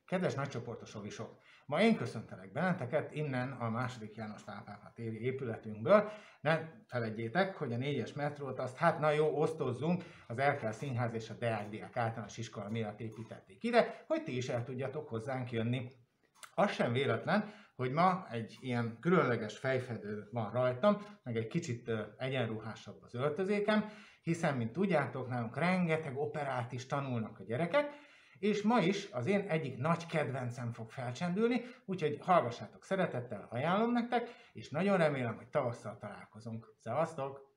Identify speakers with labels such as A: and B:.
A: Kedves nagycsoportos ovisok! Ma én köszöntelek benneteket innen a II. János Pál pápa téri épületünkből. Ne feledjétek, hogy a 4-es metrót azt, osztozzunk, az Erkel Színház és a Deák Diák Általános Iskola miatt építették ide, hogy ti is el tudjatok hozzánk jönni. Az sem véletlen, hogy ma egy ilyen különleges fejfedő van rajtam, meg egy kicsit egyenruhásabb az öltözékem, hiszen, mint tudjátok, nálunk rengeteg operát is tanulnak a gyerekek, és ma is az én egyik nagy kedvencem fog felcsendülni, úgyhogy hallgassátok szeretettel, ajánlom nektek, és nagyon remélem, hogy tavasszal találkozunk. Szevasztok!